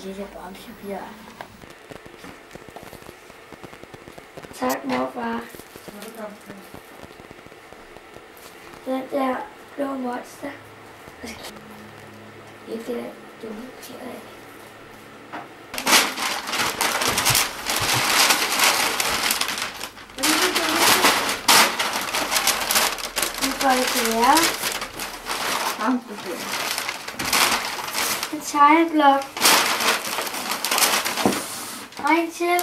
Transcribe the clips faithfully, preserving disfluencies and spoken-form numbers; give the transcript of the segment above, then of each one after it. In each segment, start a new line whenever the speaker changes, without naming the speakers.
lille bamsebjørn. Tak, morfar. Den der blå monster. Ikke det der dumme kære af. Nu får det til jer. En tegneblok. Og en til.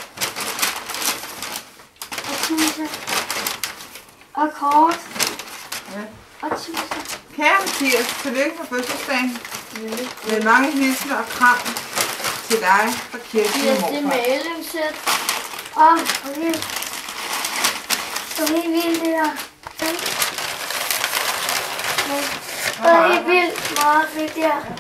Og tusind. Og kort.
Ja.
Og tusind.
Kære Mathias, tillykke på fødselsdagen. Med mange hilsner og kram til dig fra Kirsten og morfar.
Det er malingssæt. Åh, okay. Det er helt vildt det der. Det er helt vildt meget fedt det her.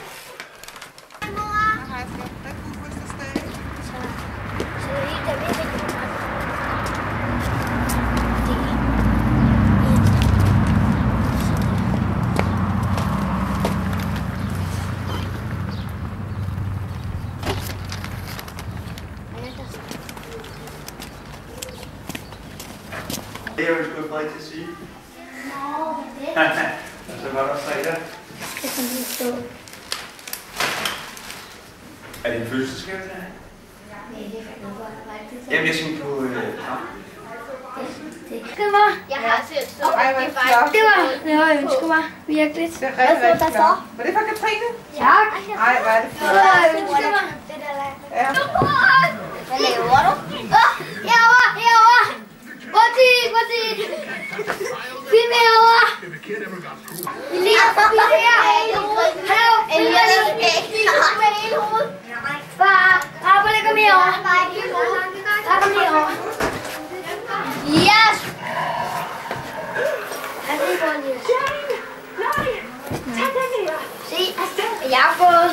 Det er jo sgu Frederik til at sige. Nå, det så var der fredag.
Det kan lige stå.
Er det en fødselsdagsgave, det her?
Nej, det kan du godt.
Jamen, jeg tænkte på... Øh,
Det var...
Jeg har set så.
Ej, hvor flot.
Det var... Det var ønsket mig. Virkelig.
Det er rigtig, rigtig flot. Var det fra Katrine?
Tak.
Nej, hvor er det flot.
Det var ønsket mig.
Ja.
Hvad laver du?
Herovre, herovre. Hvor er det? Hvor er det? Film herovre. Vi ligger forbi det her. Hallo. Far, far, hvor ligger vi herovre? Far, kom herovre. Yes! Han er ikke ordentligt. Se, jeg har fået.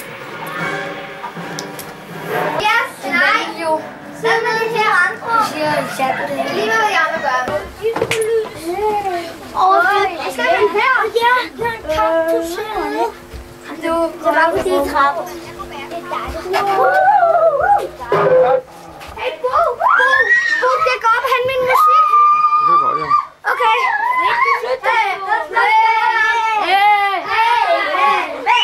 Yes, nej. Jo. Sådan er det her andre. Du siger, at jeg på det her.
Lige hvad jeg vil gøre.
Åh, jeg skal være her. Ja, jeg er en kaktus her. Du, det var på de trapper. Det er dejligt. Hey, Bo! Bo! Bo, skal jeg gå op og hente min musik?
det kan godt, ja.
Okay. Flyt dig. Hey! Hey! Hey! Hey!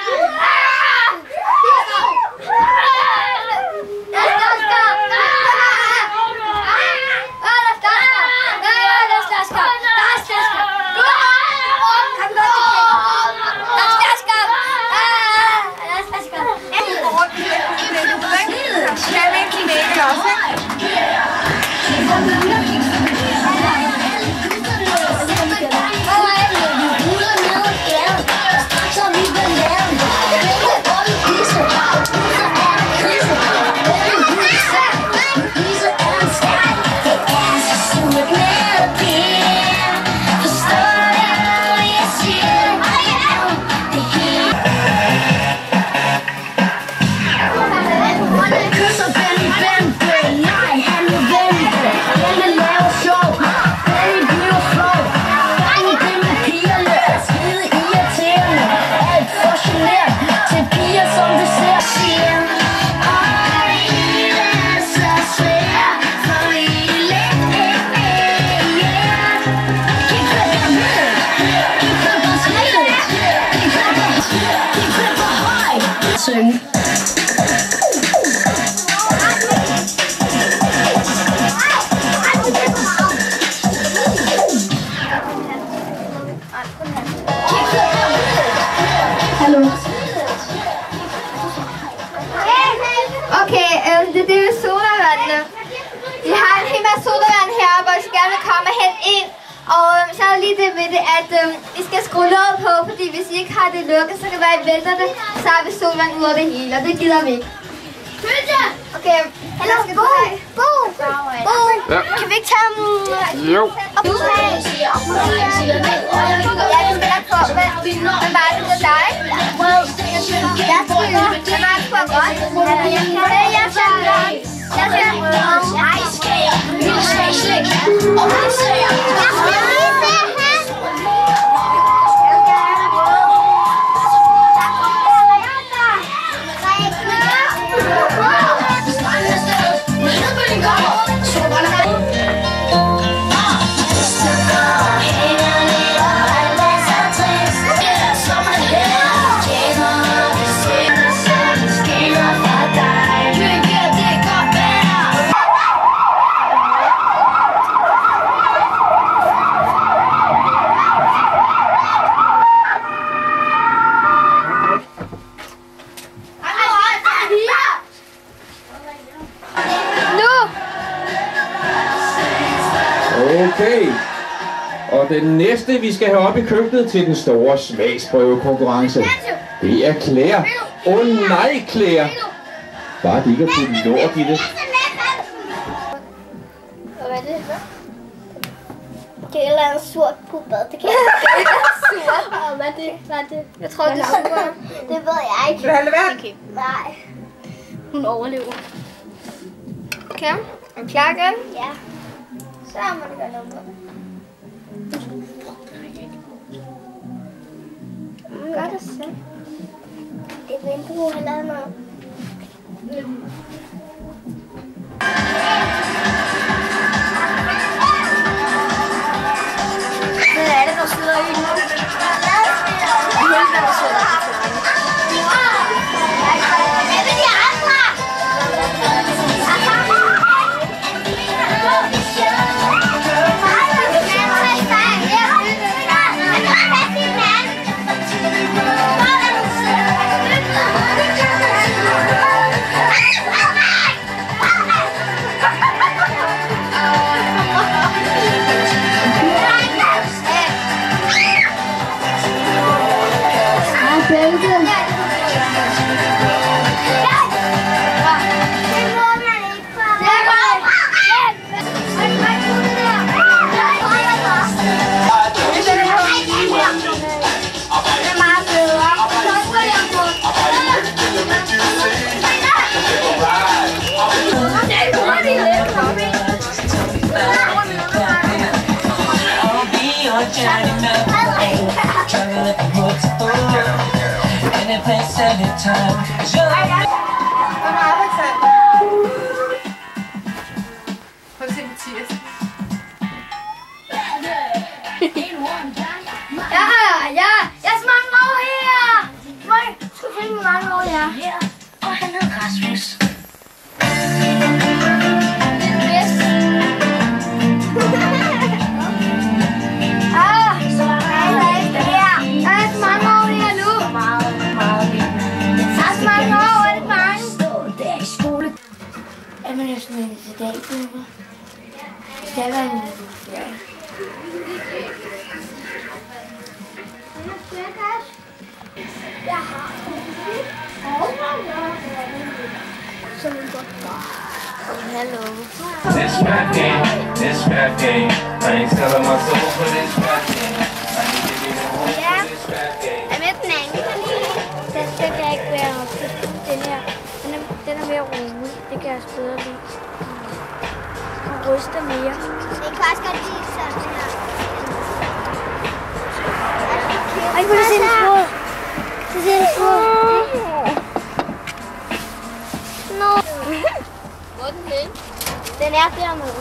Synge. Hallo.
Okay, øh, det er det med sodavandene. Vi har en hel masse sodavand heroppe, og I skal gerne komme hen ind. Og øh, så er der lige det ved det, at øh, I skal skrue låget på, fordi hvis I ikke har det lukket, så kan det være, at I vælter det. Så har vi sodavand ud af det hele, og det gider vi ikke. Okay, hallo, Bo! Bo! Bo!
Ja.
Kan vi ikke tage dem?
Jo.
Okay. Ja, det skal nok få. Men var det til dig? Jeg tror, det var for godt. Okay, jeg tager den. Jeg tager den. Ice skate. Og han siger, jeg skal lige se her. Jeg skal
Okay. Og den næste, vi skal have op i køkkenet til den store smagsprøvekonkurrence, det er Claire. Åh oh, nej, Claire. Bare det ikke er puttet lort i det.
Hvad er det? Det er et eller andet surt puppet. Det kan jeg ikke surt. Og hvad er det? Hvad er det? Jeg tror, det er surt. Det ved jeg ikke.
Vil du have leveret?
Okay. Nej. Hun overlever. Okay. Er du klar igen? Ja. Så må du gøre noget. Gør det selv. Det er vindue eller noget. Hvad er det, der sidder i nu? Hvad er det, der sidder i? Hvad vil de andre?
Prøv at se Mathias.
Ja, ja, jeg er så mange år her. Hvor skal du finde hvor mange år jeg er? Ja, og han hedder Rasmus. Ah, så er det her. Jeg er så mange år her nu. Meget, meget vildt. Jeg er så mange år, er det mange? Det er i skole. Er man jo sådan en til dag, Bubber? Det er en... Ja. Jeg har som en godt far. Hallo.
This rap game, this rap game. I ain't selling my soul for this rap game. I need to get a home for this rap game.
Jeg med den anden kanin. Den skal jeg ikke være op til. Den her, den er, den er mere rolig. Det kan jeg også bedre lide. Den ryster mere. Det kan faktisk godt lide sådan her. Ej, hvor er det en fod. Det er en fod. Nå. Hvor er den hen? Den er dernede.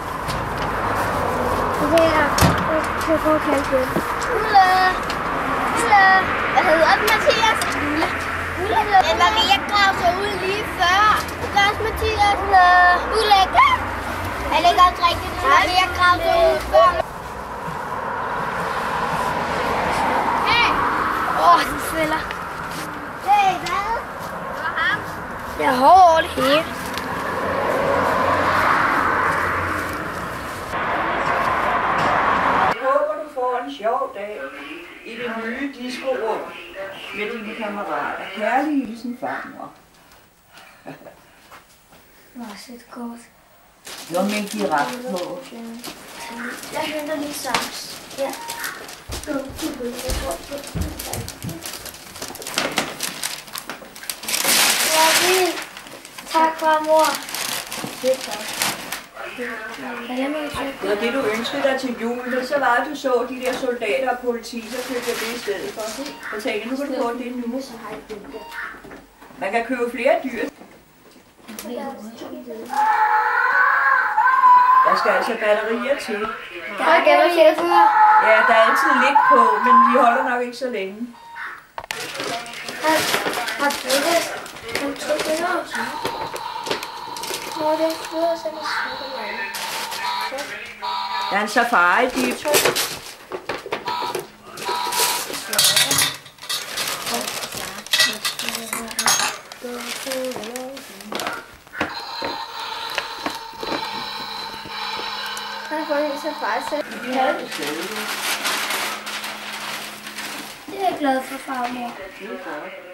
Det er... Jeg skal prøve at kalde den. Ulla. Ulla. Hvad hedder den, Mathias? Ulla. Ulla. Den var ved at grave sig ud lige før. Lars Mathias. Ulla. Ulla. Er det ikke også rigtigt? Den var ved at grave sig ud før. Hey. Åh, den svælder. Hey, hvad? Det var ham. Jeg er hård over det hele.
En sjov dag i det nye disco-rum med dine kammerater. Kærlig hilsen, farmor.
Nå, sæt godt.
Det var med en giraf på.
Jeg henter lige saks. Ja. Ja, vildt. Tak, farmor. Det er tak.
Og det du ønskede dig til jul, så var at du så de der soldater og politi, så købte jeg det i stedet for. Jeg tænkte, nu kan du få det nu. Man kan købe flere dyr. Der skal altså batterier til.
Der er batterier på.
Ja, der er altid lidt på, men de holder nok ikke så længe.
Har du det? Kan du trykke det her? Hvor er det flyder, så er det smukker.
Der er en safari-jeep.
Han har fået en så far.
Vi havde det stadig.
Det er jeg glad for, farmor.
Det er godt.